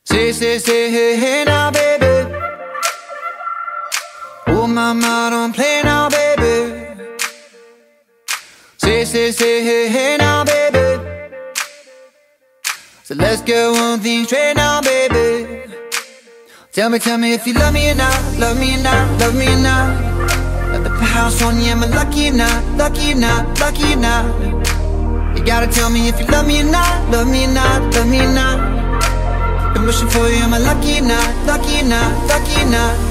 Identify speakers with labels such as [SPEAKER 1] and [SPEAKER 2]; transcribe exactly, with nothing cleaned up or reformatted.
[SPEAKER 1] Say, say, say, hey, hey now, baby. Oh, mama, don't play now, baby. Say, say, say, hey, hey now, baby. So let's get one thing straight now, baby. Tell me, tell me if you love me or not, love me or not, love me or not. Let the house on you, am I lucky or not, lucky or not, lucky or not? You gotta tell me if you love me or not, love me or not, love me or not. Been wishing for you, am I lucky or not, lucky or not, lucky or not?